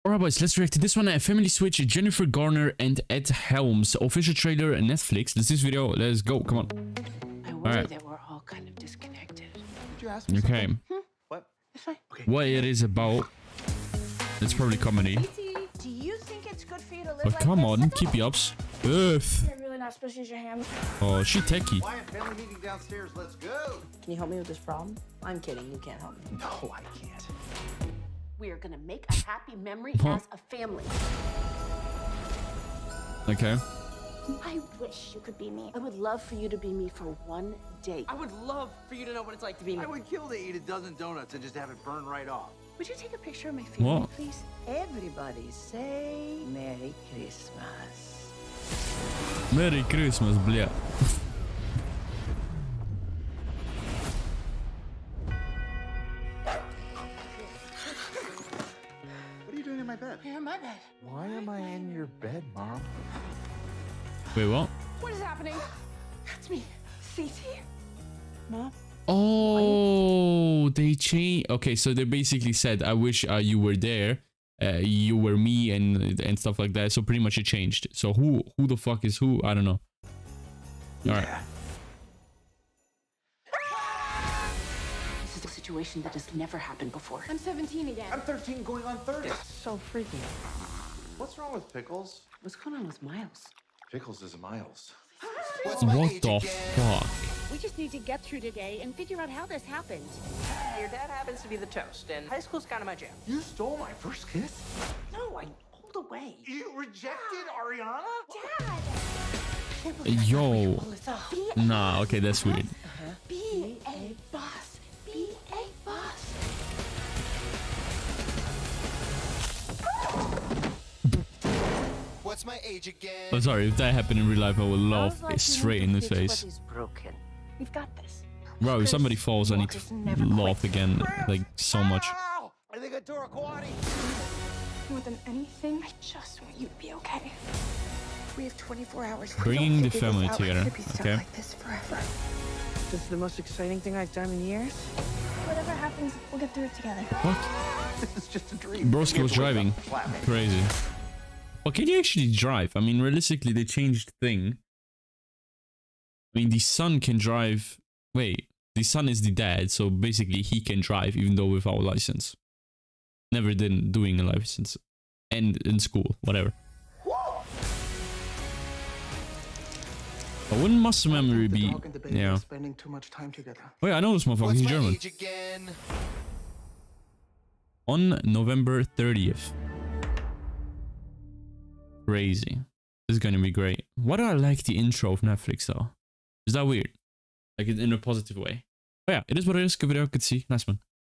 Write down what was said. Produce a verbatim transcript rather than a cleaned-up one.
Alright boys, let's react to this one. Family Switch, Jennifer Garner and Ed Helms. Official trailer, Netflix. Let's do this video. Let's go. Come on. I worry Alright. that we're all kind of disconnected. Did you ask me Okay. Hmm? What? It's fine. Okay. What it is about. It's probably comedy. Do you think it's good for you to live But like come this? on, keep your ups. Earth. You're really not supposed to use your hands. Oh, she techie. Wyatt, family meeting downstairs. Let's go. Can you help me with this problem? I'm kidding. You can't help me. No, I can't. We are gonna make a happy memory Huh. as a family. Okay. I wish you could be me. I would love for you to be me for one day. I would love for you to know what it's like to be me. I would kill to eat a dozen donuts and just have it burn right off. Would you take a picture of my family, What? please? Everybody say Merry Christmas. Merry Christmas, бля. What are you doing in my bed? You're in my bed. Why am I in your bed, Mom? Wait, what? What is happening? That's me. Cece? Mom? Oh, they changed. Okay, so they basically said, "I wish uh, you were there, uh, you were me," and and stuff like that. So pretty much it changed. So who who the fuck is who? I don't know. All right. This is a situation that has never happened before. I'm seventeen again. I'm thirteen going on thirty. So freaky. What's wrong with Pickles? What's going on with Miles? Pickles is Miles. What the fuck? We just need to get through today and figure out how this happened. Your dad happens to be the toast, and high school's kind of my jam. You stole my first kiss? No, I pulled away. You rejected Ariana? Yo. Pull this off. Nah. Okay, that's weird. Be a boss. Be a boss. What's my age again? I'm sorry, if that happened in real life, I would laugh Sounds like you straight need in to the fix face. What is broken. We've got this. Bro, if somebody falls, I need to Walker's never laugh quit. again, like so much. Ow! I think I tore a quaddy. More than anything, I just want you to be okay. We have twenty-four hours. Bringing the family together. Okay. Like this forever. This is the most exciting thing I've done in years. Whatever happens, we'll get through it together. What? This is just a dream. Broski was driving. Slap me. Crazy. Well, can you actually drive? I mean, realistically, they changed thing. I mean, the son can drive. Wait, the son is the dad, so basically he can drive even though without a license. Never did doing a license. And in school, whatever. But wouldn't muscle memory be? Yeah. Spending too much time together. Oh yeah, I know this motherfucker. What's He's my German. age again? On November thirtieth. Crazy. This is gonna be great. Why do I like the intro of Netflix though? Is that weird? Like in a positive way. But yeah, it is what it is. Good video. Good to see. Nice one.